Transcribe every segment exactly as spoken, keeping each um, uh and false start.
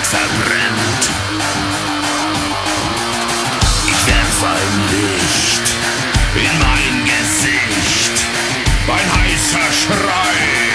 verbrennt. Ich werf ein Licht in mein Gesicht, mein heißer Schrei.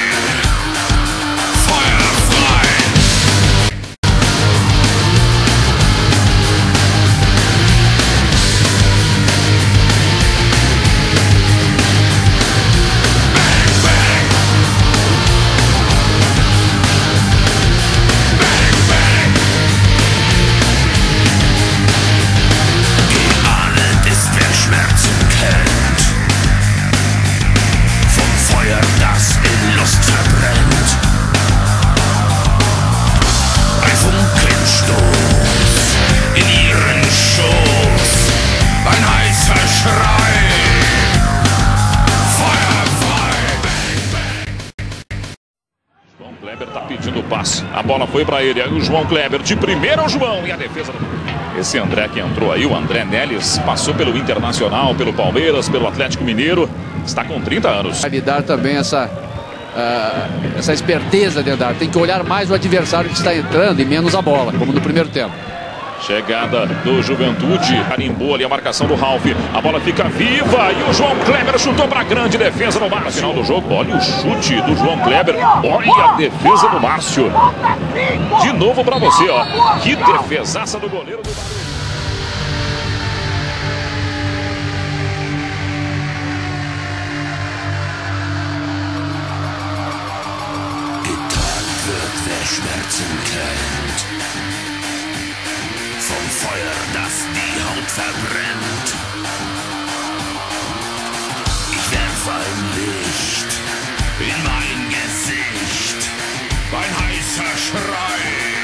João Kleber está pedindo o passe. A bola foi para ele. Aí o João Kleber de primeira, o João. E a defesa. Esse André que entrou aí, o André Neles, passou pelo Internacional, pelo Palmeiras, pelo Atlético Mineiro. Está com trinta anos. Vai lhe dar também essa, uh, essa esperteza de andar. Tem que olhar mais o adversário que está entrando e menos a bola, como no primeiro tempo. Chegada do Juventude, carimbou ali a marcação do Ralf. A bola fica viva e o João Kleber chutou para a grande defesa no Márcio. Final do jogo, olha o chute do João Kleber. Olha a defesa do Márcio. De novo para você, ó. Que defesaça do goleiro do Márcio. Schmerzen kennt, vom Feuer, das die Haut verbrennt. Ich werf ein Licht in mein Gesicht, mein heißer Schrei.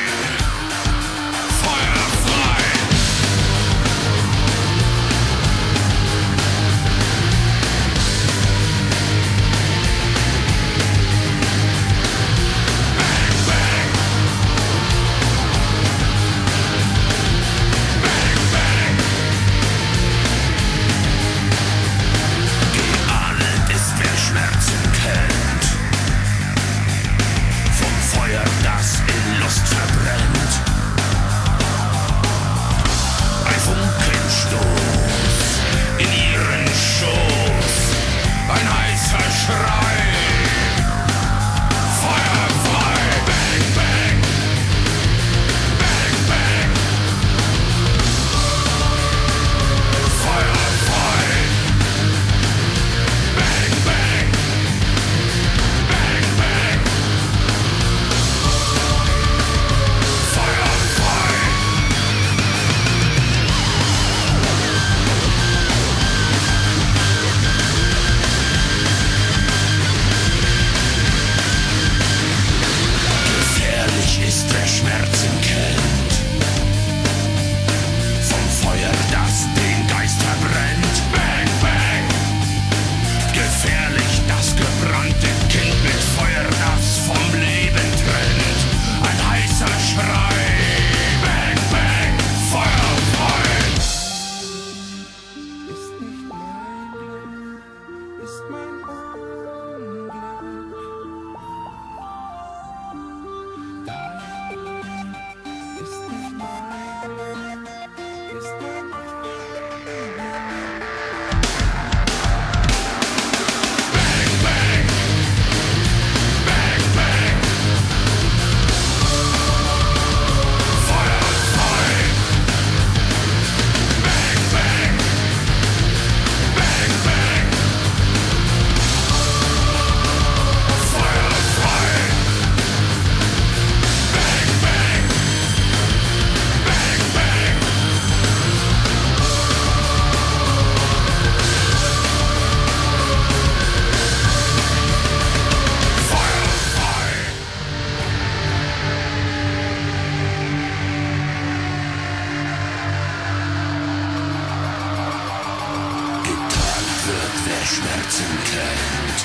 Schmerzen kennt,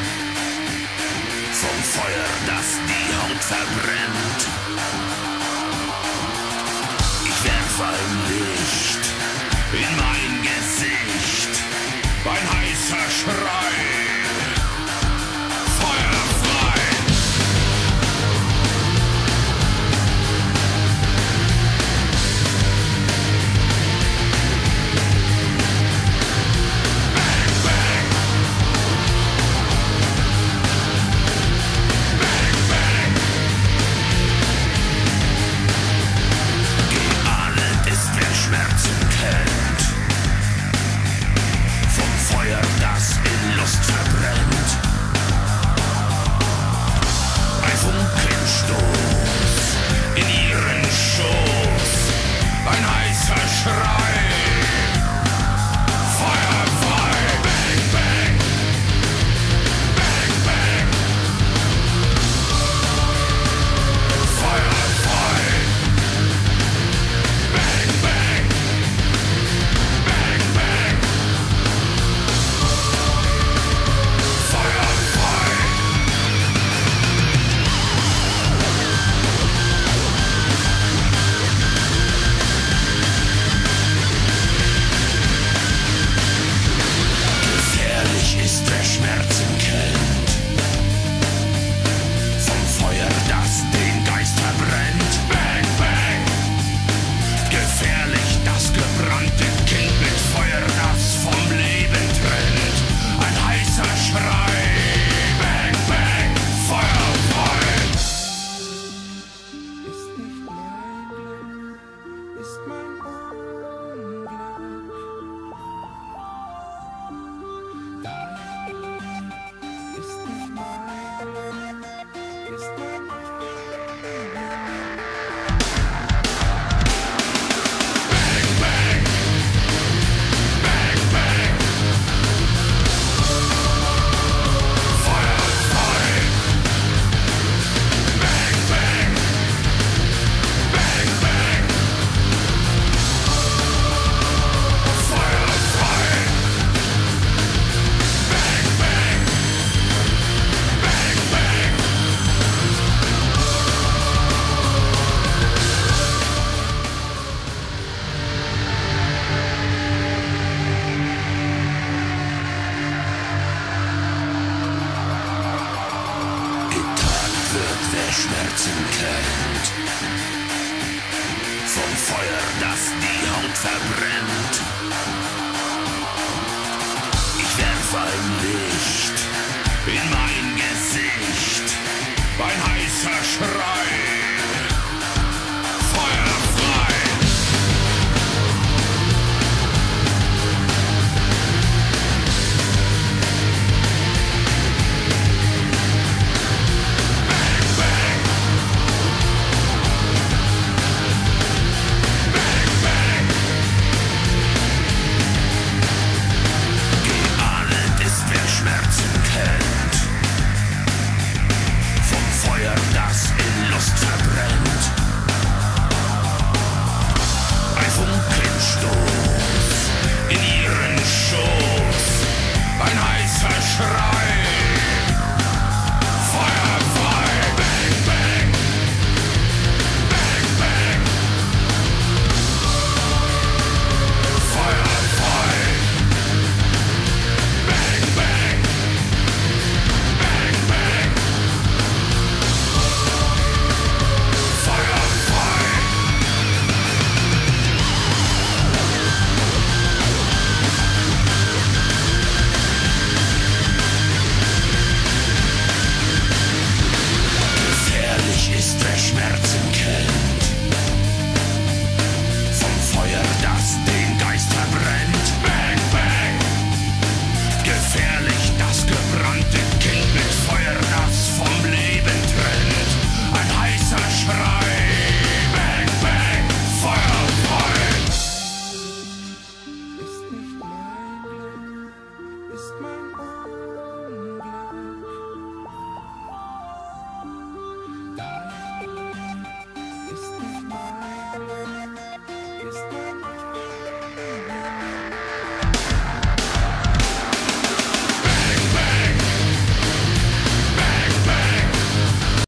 vom Feuer, das die Haut verbrennt. Ich werf ein Licht in mein Gesicht, mein heißer Schrei. Feuer frei. Herzen kennt. Vom Feuer, das die Haut verbrennt. Ich werf ein Licht in mein Gesicht. Ein heißer Schrei.